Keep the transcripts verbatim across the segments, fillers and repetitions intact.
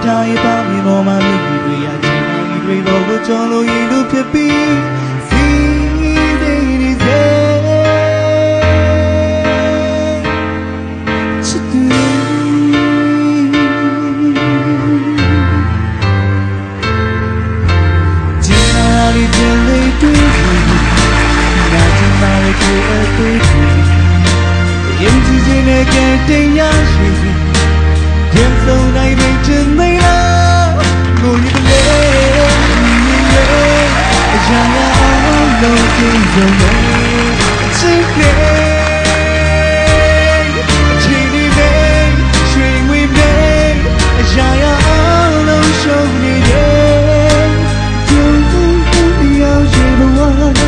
ထားရဲ့ပါမီပေါ်မှာမြည်တွေရချင်းတိုင်းတွေပေါ်ကိုကြောလို့ရင်တို့ဖြစ်ပြီးစီးစိမ်နေစေချစ်သူဂျင်းနာရီတင်လေးတွေ့နာကျင်ပါရဲ့ကိုယ်အသေးရင်ကြည့်ခြင်းနဲ့ကဲတင်ရရှိရင်ဆုံးနိုင်မချင်မလားကိုယ်ရဲ့လေအရာအောင်လို့ကြည့်ကြမယ်ချစ်နေချစ်နေပဲရွှေငွေပဲအရာအောင်လို့ရှုံးနေတယ်ကျုံကျုံရောက်ရှိဘဝ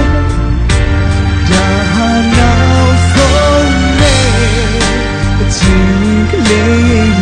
ဒါဟာနောက်ဆုံးနေချစ်ကလေး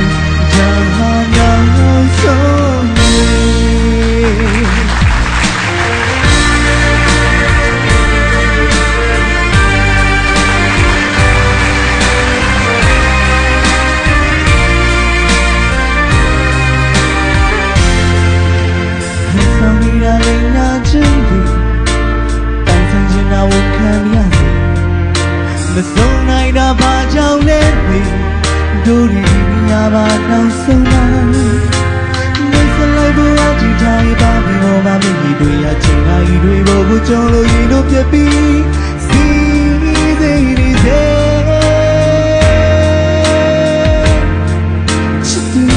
မဆုံးနိုင်တာဘာကြောင့်လဲတို့ဒီညမှာနောက်ဆုံးနိုင်မစလိုက်ဘူးအကြည့်ထားရပါဘယ်လိုမှမမြည်တွေ့ရချင်တိုင်းတွေပေါ်ကိုကြောလို့ရင်တို့ပြပြီးစီးစိမ်နေစေချစ်သူ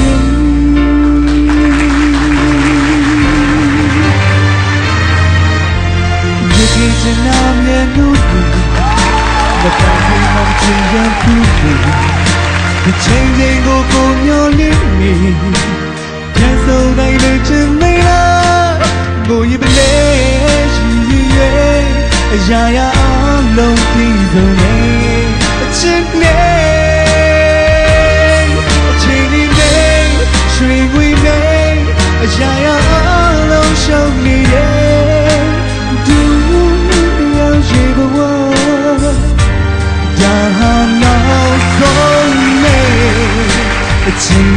ဒီကိစ္စနာမည်လို့The family of children to me The changing go go nyolin me Can so nai le chin mai la Go yi ble shi ye Ya ya long ti so ne Chin ne Chin ni ne Shui gui ne Ya ya long show me ye Do ya she go It's